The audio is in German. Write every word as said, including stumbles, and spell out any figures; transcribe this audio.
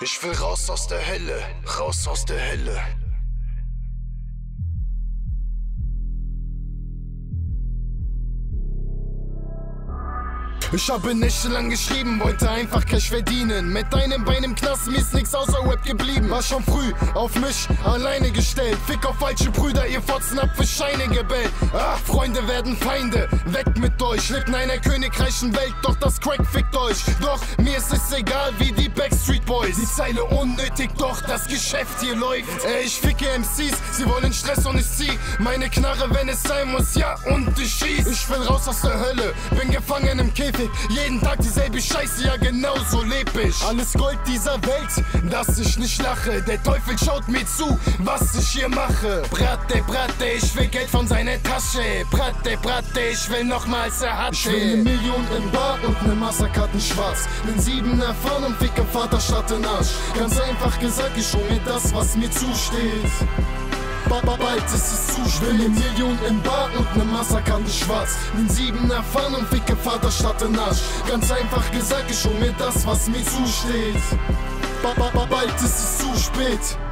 Ich will raus aus der Hölle, raus aus der Hölle. Ich habe nächtelang geschrieben, wollte einfach Cash verdienen. Mit deinem Bein im Knast, mir ist nix außer Rap geblieben. War schon früh auf mich alleine gestellt. Fick auf falsche Brüder, ihr Fotzen habt für Scheine gebellt. Ah, Freunde werden Feinde, weg mit euch. Lebt in einer königreichen Welt, doch das Crack fickt euch. Doch mir ist es egal wie die Backstreet Boys. Die Zeile unnötig, doch das Geschäft hier läuft. Ey, ich ficke M Cs, sie wollen Stress und ich zieh meine Knarre, wenn es sein muss, ja, und ich schieß. Ich will raus aus der Hölle, bin gefangen im Käfig. Jeden Tag dieselbe Scheiße, ja genau so leb ich. Alles Gold dieser Welt, dass ich nicht lache. Der Teufel schaut mir zu, was ich hier mache. Bratte, bratte, ich will Geld von seiner Tasche. Bratte, bratte, ich will nochmals er hatte. Ich will ne Million im Bar und ne Mastercard in schwarz. Nen Siebener fahren und ficke Vater statt den Arsch. Ganz einfach gesagt, ich hol mir das, was mir zusteht. Bald ist es zu spät. Ne Million im Bar und ne Mastercard in schwarz. Nen Siebener fahren und ficke Vater statt den Arsch. Ganz einfach gesagt, ich hol mir das, was mir zusteht. Bald ist es zu spät.